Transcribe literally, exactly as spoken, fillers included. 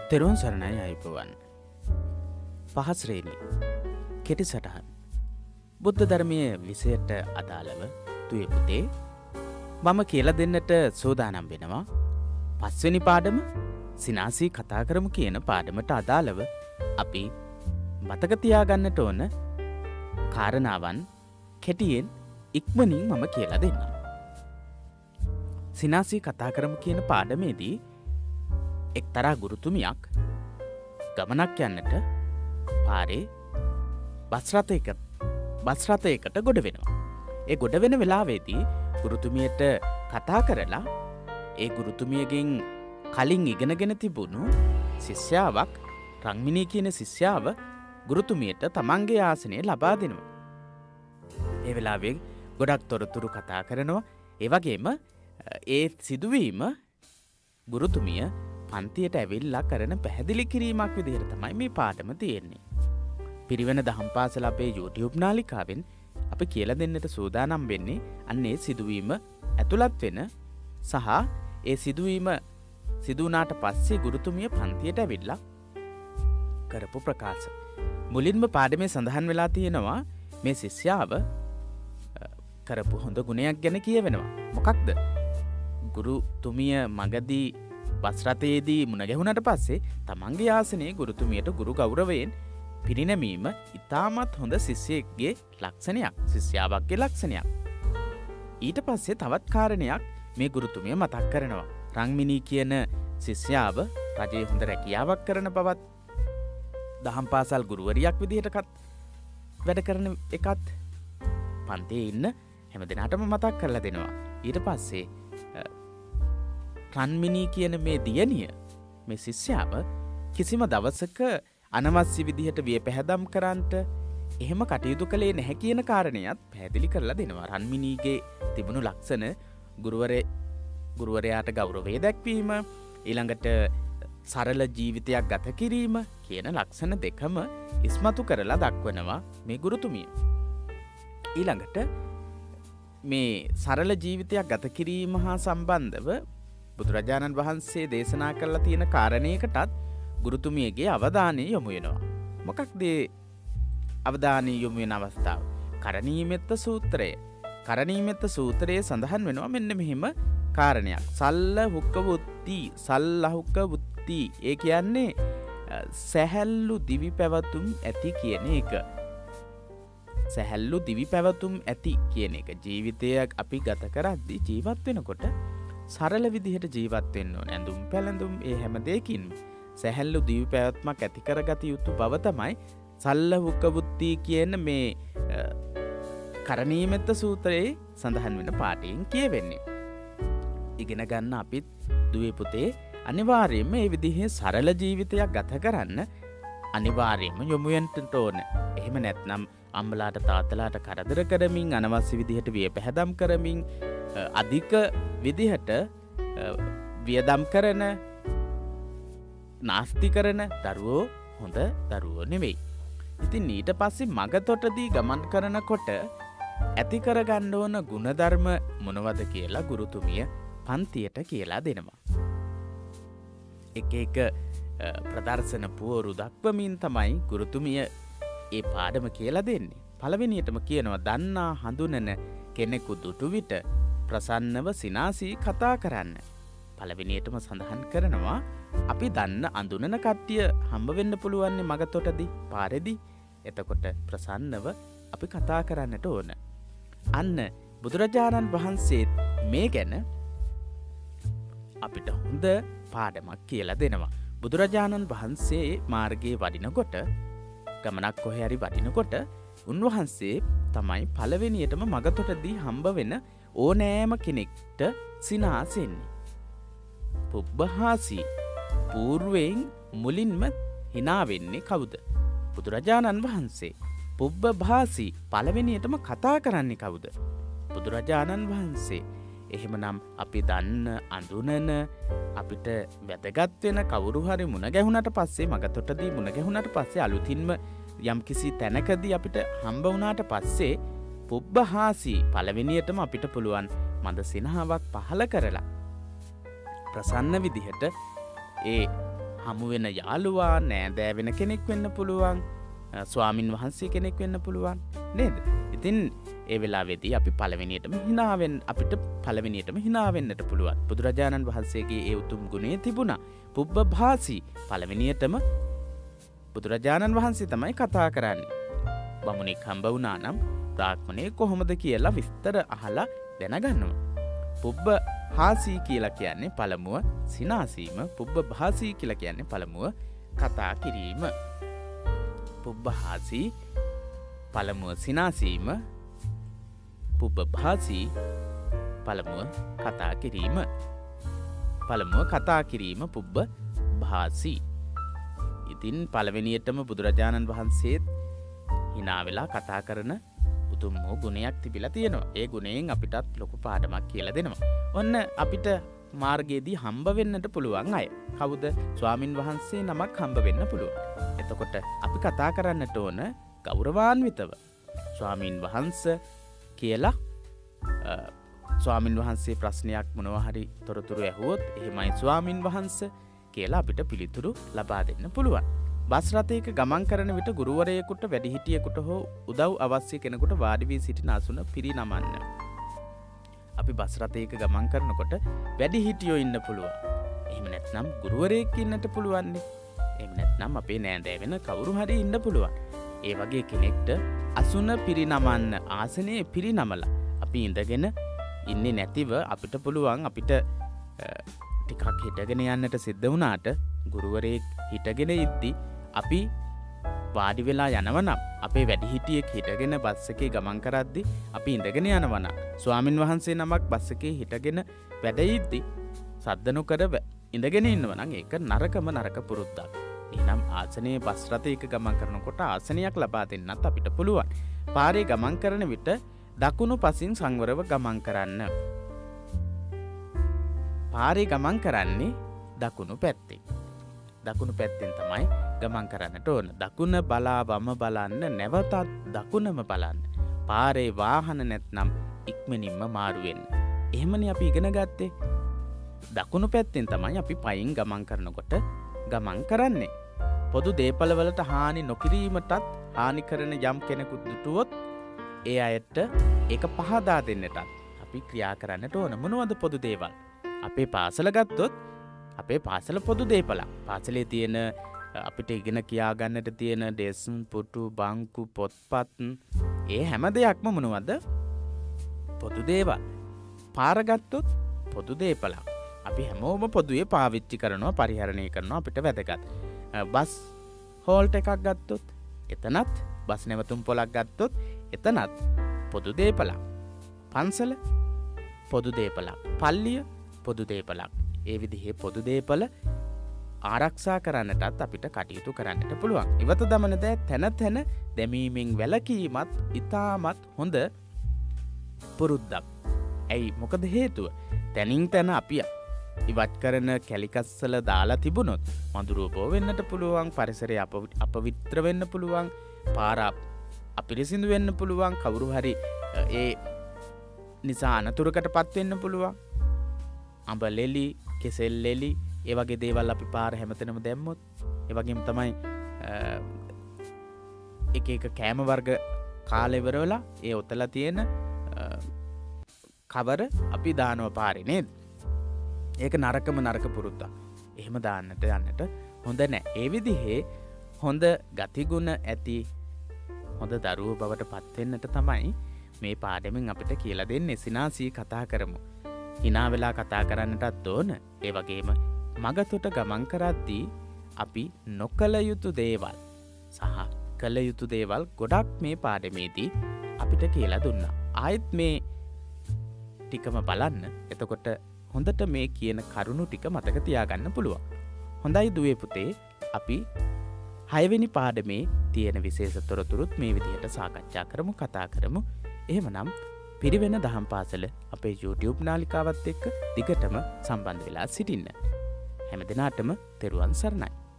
තෙරුවන් සරණයි අයිබෝවන්. පහස් රේලි කෙටි සටහන් බුද්ධ ධර්මයේ විෂයට අදාළව තුයේ පුතේ මම කියලා දෙන්නට සූදානම් වෙනවා පස්වෙනි පාඩම සිනාසී කතා කරමු කියන පාඩමට අදාළව අපි මතක තියාගන්නට ඕන කාරණාවන් කෙටියෙන් ඉක්මනින් මම කියලා දෙන්නම්. සිනාසී කතා කරමු කියන පාඩමේදී එක්තරා ගුරුතුමියක් ගමනක් යන්නට පාරේ බස් රථයක බස් රථයකට ගොඩ වෙනවා. ඒ ගොඩ වෙන වෙලාවේදී ගුරුතුමියට කතා කරලා ඒ ගුරුතුමියගෙන් කලින් ඉගෙනගෙන තිබුණු ශිෂ්‍යාවක් රංමිනී කියන ශිෂ්‍යාව ගුරුතුමියට තමන්ගේ ආසනය ලබා දෙනවා. ඒ වෙලාවේ ගොඩක් තොරතුරු කතා කරනවා. ඒ වගේම ඒ සිදුවීම ගුරුතුමිය පන්තියට ඇවිල්ලා කරන පැහැදිලි කිරීමක් විදිහට තමයි මේ පාඩම තියෙන්නේ. පිරිවෙන දහම් පාසල අපේ YouTube නාලිකාවෙන් අපි කියලා දෙන්නට සූදානම් වෙන්නේ අන්නේ සිදුවීම ඇතුළත් වෙන සහ ඒ සිදුවීම සිදු වුණාට පස්සේ ගුරුතුමිය පන්තියට ඇවිල්ලා කරපු ප්‍රකාශ. මුලින්ම පාඩමේ සඳහන් වෙලා තියෙනවා මේ ශිෂ්‍යාව කරපු හොඳ ගුණයක් ගැන කියවෙනවා. මොකක්ද? ගුරුතුමිය මගදී බස් රථයේදී මුණ ගැහුණාට පස්සේ තමන්ගේ ආසනයේ ගුරුතුමියට ගුරු ගෞරවයෙන් පිරිනැමීම ඉතාමත් හොඳ ශිෂ්‍යයෙක්ගේ ලක්ෂණයක්, ශිෂ්‍යාවක්ගේ ලක්ෂණයක්. ඊට පස්සේ තවත් කාරණයක් මේ ගුරුතුමිය මතක් කරනවා. රංමිනී කියන ශිෂ්‍යාව රජයේ හොඳ රැකියාවක් කරන බවත්, දහම් පාසල් ගුරුවරියක් විදිහට වැඩ කරන එකත් පන්තියේ ඉන්න හැම දිනකටම මතක් කරලා දෙනවා. ඊට පස්සේ රන්මිනී කියන මේ දියණිය මේ ශිෂ්‍යාව කිසිම දවසක අනවශ්‍ය විදිහට වියපැහැදම් කරන්නට එහෙම කටයුතු කළේ නැහැ කියන කාරණයත් පැහැදිලි කරලා දෙනවා. රන්මිනීගේ තිබුණු ලක්ෂණ ගුරුවරේ ගුරුවරයාට ගෞරවය දැක්වීම, ඊළඟට සරල ජීවිතයක් ගත කිරීම කියන ලක්ෂණ දෙකම ඉස්මතු කරලා දක්වනවා මේ ගුරුතුමිය. ඊළඟට මේ සරල ජීවිතයක් ගත කිරීම හා සම්බන්ධව බුදුරජාණන් වහන්සේ දේශනා කරලා තියෙන කාරණයකටත් ගුරුතුමියගේ අවධානය යොමු වෙනවා. මොකක්ද අවධානය යොමු වෙන අවස්ථාව? කරණීයමෙත්ත සූත්‍රය. කරණීයමෙත්ත සූත්‍රයේ සඳහන් වෙනවා මෙන්න මෙහිම කාරණයක්. සල්ල හුක්ක වුත්ති, සල්ලහුක්ක වුත්ති. ඒ කියන්නේ සැහැල්ලු දිවි පැවතුම් ඇති කියන එක. සැහැල්ලු දිවි පැවතුම් ඇති කියන එක. ජීවිතයක් අපි ගත කරද්දී ජීවත් වෙනකොට සරල විදිහට ජීවත් වෙන්න ඕන. ඇඳුම් පැළඳුම් ඒ හැම දෙයකින්ම සැහැල්ලු දිවි පැවැත්මක් ඇති කරගත යුතු බව තමයි සල්ල හුක්ක වුත්ති කියන මේ කරණීයමෙත්ත සූත්‍රයේ සඳහන් වෙන පාඩයෙන් කියවෙන්නේ. ඉගෙන ගන්න අපිත් දුවේ පුතේ අනිවාර්යයෙන්ම මේ විදිහේ සරල ජීවිතයක් ගත කරන්න අනිවාර්යයෙන්ම යොමු වෙන්න ඕන. එහෙම නැත්නම් අම්මලාට තාත්තලාට කරදර කරමින් අනවශ්‍ය විදිහට වියපැහැදම් කරමින් අධික විදිහට වියදම් කරන නාස්ති කරන දරුවෝ හොඳ දරුවෝ නෙවෙයි. ඉතින් ඊට පස්සේ මගතොටදී ගමන් කරනකොට ඇති කරගන්න ඕන ගුණධර්ම මොනවද කියලා ගුරුතුමිය පන්තියට කියලා දෙනවා. එක එක ප්‍රදර්ශන පුවරු දක්වමින් තමයි ගුරුතුමිය ඒ පාඩම කියලා දෙන්නේ. පළවෙනියටම කියනවා දන්නා හඳුනන කෙනෙකු දුටු විට ප්‍රසන්නව සිනාසී කතා කරන්න. පළවෙනියටම සඳහන් කරනවා අපි දන්න අඳුනන කට්ටිය හම්බ වෙන්න පුළුවන් මගතොටදී පාරේදී. එතකොට ප්‍රසන්නව අපි කතා කරන්නට ඕන. අන්න බුදුරජාණන් වහන්සේ මේ ගැන අපිට හොඳ පාඩමක් කියලා දෙනවා. බුදුරජාණන් වහන්සේ මාර්ගයේ වඩිනකොට, ගමනක් කොහේ හරි වඩිනකොට උන්වහන්සේ තමයි පළවෙනියටම මගතොටදී හම්බ වෙන ඕනෑම කෙනෙක්ට සිනාසෙන්නේ. පුබ්බහාසී పూర్වයෙන් මුලින්ම hina වෙන්නේ කවුද? බුදුරජාණන් වහන්සේ. පුබ්බභාසී පළවෙනියටම කතා කරන්නේ කවුද? බුදුරජාණන් වහන්සේ. එහෙමනම් අපි දන්න අඳුනන අපිට වැදගත් වෙන කවුරු හරි මුණ ගැහුණාට පස්සේ මගතොටදී මුණ ගැහුණාට පස්සේ අලුතින්ම යම්කිසි තැනකදී අපිට හම්බ වුණාට පස්සේ පුබ්බහාසී පළවෙනියටම අපිට පුළුවන් මඳ සිනහාවක් පහල කරලා ප්‍රසන්න විදිහට ඒ හමු වෙන යාළුවා නෑදෑ වෙන කෙනෙක් වෙන්න පුළුවන්, ස්වාමින් වහන්සේ කෙනෙක් වෙන්න පුළුවන් නේද? ඉතින් ඒ වෙලාවේදී අපි පළවෙනියටම hina වෙන්න අපිට පළවෙනියටම hina වෙන්නට පුළුවන්. බුදුරජාණන් වහන්සේගේ ඒ උතුම් ගුණය තිබුණා. පුබ්බභාසී. පළවෙනියටම බුදුරජාණන් වහන්සේ තමයි කතා කරන්නේ. බමුණෙක් හම්බ වුණා නම් බ්‍රාහ්මණේ කොහොමද කියලා විස්තර අහලා දැනගන්නවා. පුබ්බහාසී කියලා කියන්නේ පළමුව සිනාසීම, පුබ්බභාසී කියලා කියන්නේ පළමුව කතා කිරීම. පුබ්බහාසී පළමුව සිනාසීම, පුබ්බභාසී පළමුව කතා කිරීම. පළමුව කතා කිරීම පුබ්බභාසී. ඉතින් පළවෙනියටම බුදුරජාණන් වහන්සේත් hina වෙලා කතා කරන උතුම් වූ ගුණයක් තිබිලා තියෙනවා. ඒ ගුණයෙන් අපිටත් ලොකු පාඩමක් කියලා දෙනවා. ඔන්න අපිට මාර්ගයේදී හම්බ වෙන්නට පුළුවන් අය. කවුද? ස්වාමින් වහන්සේ නමක් හම්බ වෙන්න පුළුවන්. එතකොට අපි කතා කරන්නට ඕන ගෞරවාන්විතව. ස්වාමින් වහන්සේ කියලා ස්වාමින් වහන්සේ ප්‍රශ්නයක් මොනවා හරි තොරතුරු ඇහුවොත් එහෙමයි ස්වාමින් වහන්සේ කියලා අපිට පිළිතුරු ලබා දෙන්න පුළුවන්. බස් රථයක ගමන් කරන විට ගුරුවරයෙකුට වැඩිහිටියෙකුට හෝ උදව් අවශ්‍ය කෙනෙකුට වාඩි වී සිටින අසුන පිරිනමන්න. අපි බස් රථයක ගමන් කරනකොට වැඩිහිටියෝ ඉන්න පුළුවන්. එහෙම නැත්නම් ගුරුවරයෙක් ඉන්නට පුළුවන්. එහෙම නැත්නම් අපේ නෑදෑ වෙන කවුරු හරි ඉන්න පුළුවන්. ඒ වගේ කෙනෙක්ට අසුන පිරිනමන්න, ආසනයේ පිරිනමලා අපි ඉඳගෙන ඉන්නේ නැතිව අපිට පුළුවන් අපිට ටිකක් හිටගෙන යන්නට සිද්ධ වුණාට ගුරුවරයෙක් හිටගෙන ඉද්දි අපි වාඩි වෙලා යනවා නම්, අපේ වැඩිහිටියෙක් හිටගෙන බස් එකේ ගමන් කරද්දි අපි ඉඳගෙන යනවා නම්, ස්වාමින් වහන්සේ නමක් බස් එකේ හිටගෙන වැඩ ඉද්දි සද්ද නොකර ඉඳගෙන ඉන්නවා නම් ඒක නරකම නරක පුරුද්දක්. එහෙනම් ආසනයේ බස් රථයක ගමන් කරනකොට ආසනයක් ලබා දෙන්නත් අපිට පුළුවන්. පාරේ ගමන් කරන විට දකුණු පසින් සංවරව ගමන් කරන්න. පාරේ ගමන් කරන්නේ දකුණු පැත්තෙන්. දකුණු පැත්තෙන් තමයි ගමන් කරන්නට ඕන. දකුණ බලා වම බලන්න, නැවතත් දකුණම බලන්න. පාරේ වාහන නැත්නම් ඉක්මනින්ම මාරු වෙන්න. එහෙමනේ අපි ඉගෙන ගත්තේ. දකුණු පැත්තෙන් තමයි අපි පයින් ගමන් කරනකොට ගමන් කරන්නේ. පොදු දේපල වලට හානි නොකිරීමටත් හානි කරන යම් කෙනෙකු දුටුවොත් ඒ අයට ඒක පහදා දෙන්නටත් අපි ක්‍රියා කරන්නට ඕන. මොනවද පොදු දේවල්? අපේ පාසල ගත්තොත් අපේ පාසල පොදු දේපලක්. පාසලේ තියෙන අපිට ඉගෙන කියා ගන්නට තියෙන ඩෙස්ක්, පුටු, බංකු, පොත්පත්, ඒ හැම දෙයක්ම මොනවද? පොදු දේවල්. පාර ගත්තොත් පොදු දේපලක්. අපි හැමෝම පොදුවේ පාවිච්චි කරනවා, පරිහරණය කරනවා, අපිට වැදගත්. බස් හෝල්ට් එකක් ගත්තොත් එතනත්, බස් නැවතුම් පොලක් ගත්තොත් එතනත් පොදු දේපලක්. පන්සල පොදු දේපලක්. පල්ලිය පොදු දේපලක්. ඒ විදිහේ පොදු දේපල ආරක්ෂා කරන්නටත් අපිට කටයුතු කරන්නට පුළුවන්. ඉවත දමන දෑ තැන තැන දැමීමෙන් වැළකීමත් ඉතාමත් හොඳ පුරුද්දක්. ඇයි? මොකද හේතුව? තැනින් තැන අපි ඉවත් කරන කැලිකස්සල දාලා තිබුණොත් මඳුරෝපෝ වෙන්නට පුළුවන්, පරිසරය අපවිත්‍ර වෙන්න පුළුවන්, පාර අපිරිසිදු වෙන්න පුළුවන්, කවුරු හරි ඒ නිසා අනතුරකට පත් වෙන්න පුළුවන්. අඹ ලෙලි, කෙසෙල් ලෙලි, ඒ වගේ දේවල් අපි පාර හැමතැනම දැම්මොත්, ඒ වගේම තමයි එක එක කෑම වර්ග කාලේ ඉවරවලා ඒ ඔතලා තියෙන කවර අපි දානවා පාරේ නේද? ඒක නරකම නරක පුරුද්දක්. එහෙම දාන්නට යන්නට හොඳ නැහැ. ඒ විදිහේ හොඳ ගතිගුණ ඇති හොඳ දරුවෝ බවට පත් වෙන්නට තමයි මේ පාඩමෙන් අපිට කියලා දෙන්නේ. සිනාසී කතා කරමු. hina වෙලා කතා කරන්නටත් ඕන. ඒ වගේම මගතොට ගමන් කරද්දී අපි නොකළ යුතු දේවල් සහ කළ යුතු දේවල් ගොඩක් මේ පාඩමේදී අපිට කියලා දුන්නා. ආයෙත් මේ ටිකම බලන්න. එතකොට හොඳට මේ කියන කරුණු ටික මතක තියාගන්න පුළුවන්. හොඳයි දුවේ පුතේ, අපි හයවෙනි පාඩමේ තියෙන විශේෂ තොරතුරුත් මේ විදිහට සාකච්ඡා කරමු, කතා කරමු. එහෙමනම් පිරිවෙන දහම් පාසල අපේ YouTube නාලිකාවත් එක්ක දිගටම සම්බන්ධ වෙලා සිටින්න. හැම දිනාටම තෙරුවන් සරණයි.